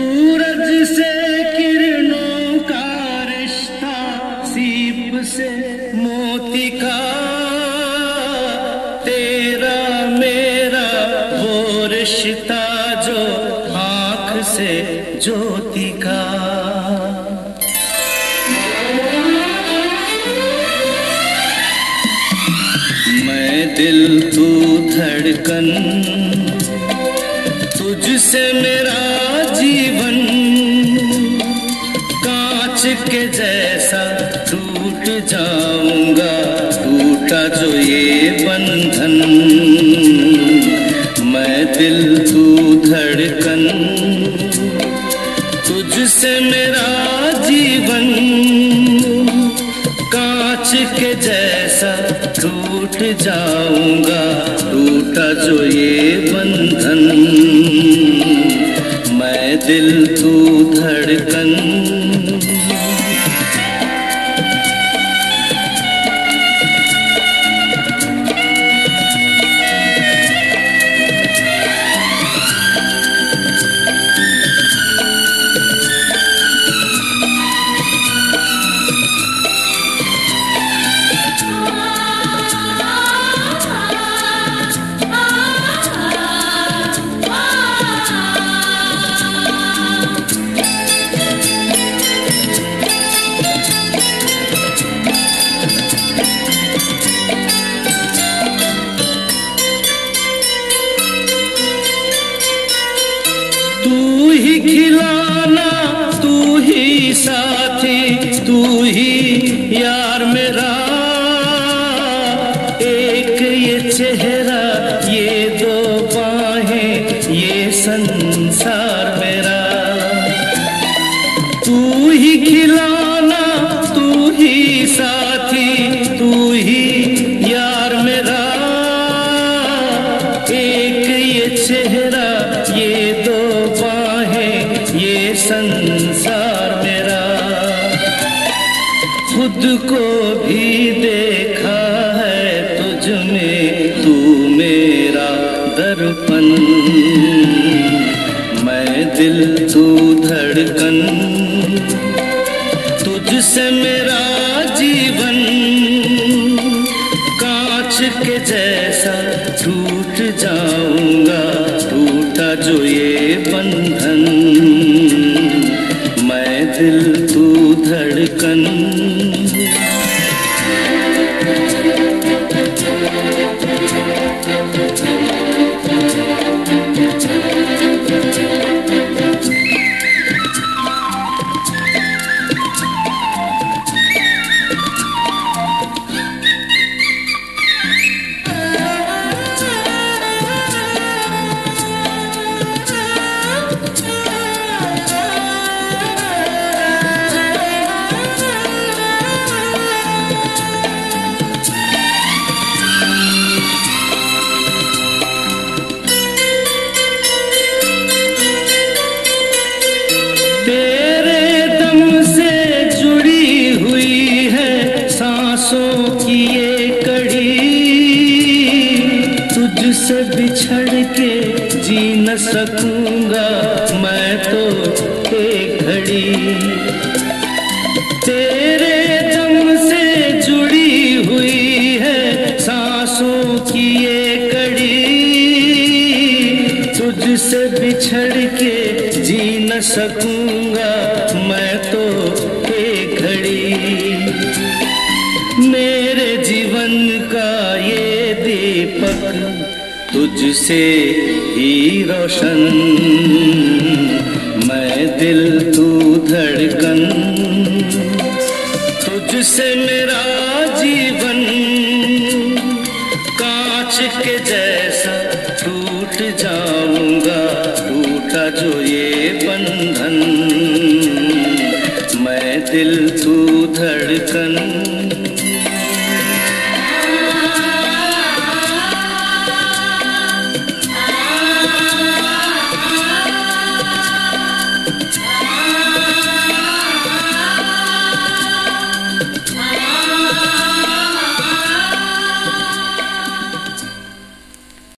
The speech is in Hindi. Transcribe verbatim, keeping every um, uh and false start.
सूरज से किरणों का रिश्ता, सीप से मोती का, तेरा मेरा वो रिश्ता जो आँख से ज्योति का। मैं दिल तू धड़कन, तुझसे मेरा जीवन, कांच के जैसा टूट जाऊंगा, टूटा जो ये बंधन। मैं दिल तू धड़कन, तुझसे मेरा जीवन, कांच के जैसा टूट जाऊंगा, टूटा जो ये बंधन। मैं दिल तू धड़कन। तू ही खिलाना, तू ही साथी, तू ही यार मेरा, एक ये चेहरा, ये दो बाहें, ये संसार मेरा। तू ही खिलाना, तू ही साथी, तू ही यार मेरा, एक ये चेहरा, ये दो ये संसार मेरा। खुद को भी देखा है तुझ में, तू मेरा दर्पण। मैं दिल तू धड़कन, तुझसे मेरा जीवन, कांच के जैसा टूट जाऊंगा, टूटा जो ये बंधन। मैं दिल तू धड़कन। तेरे दम से जुड़ी हुई है सांसों की ये कड़ी, तुझसे बिछड़ के जी न सकूंगा मैं तो एक घड़ी। तेरे दम से जुड़ी हुई है सांसों की ये कड़ी, तुझसे बिछड़ के जी न सकूंगा मैं तो एक घड़ी। मेरे जीवन का ये दीपक तुझसे ही रोशन। मैं दिल तू धड़कन, तुझसे मेरा जीवन, कांच के जैसा टूट जाऊंगा, टूटा जो ये बंधन। मैं दिल तू धड़कन।